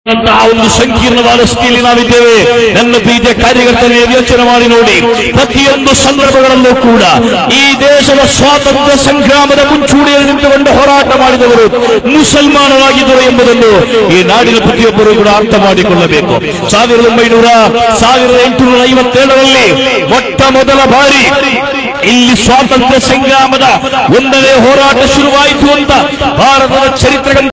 ಒಂದು ಸಂಕೀರ್ಣವಾದ ಸ್ಥಿತಿಯಲ್ಲಿ ನಾವಿದ್ದೇವೆ. ನನ್ನ ಪ್ರೀತಿಯ ಕಾರ್ಯಕರ್ತನೇ ಯೋಚನೆ ಮಾಡಿ ನೋಡಿ, ಪ್ರತಿಯೊಂದು ಸಂದರ್ಭಗಳಲ್ಲೂ ಕೂಡ ಈ ದೇಶದ ಸ್ವಾತಂತ್ರ್ಯ ಸಂಗ್ರಾಮದ ಮುಂಚೂಣಿಯಲ್ಲಿ ನಿಂತುಕೊಂಡು ಹೋರಾಟ ಮಾಡಿದವರು ಮುಸಲ್ಮಾನರಾಗಿದ್ದರು ಎಂಬುದನ್ನು ಈ ನಾಡಿನ ಪ್ರತಿಯೊಬ್ಬರು ಕೂಡ ಅರ್ಥ ಮಾಡಿಕೊಳ್ಳಬೇಕು. 1857ರಲ್ಲಿ ಮೊಟ್ಟ ಮೊದಲ ಬಾರಿ ಇಲ್ಲಿ ಸ್ವಾತಂತ್ರ್ಯ ಸಂಗ್ರಾಮದ ಒಂದನೇ ಹೋರಾಟ ಶುರುವಾಯಿತು ಅಂತ ಭಾರತದ ಚರಿತ್ರೆ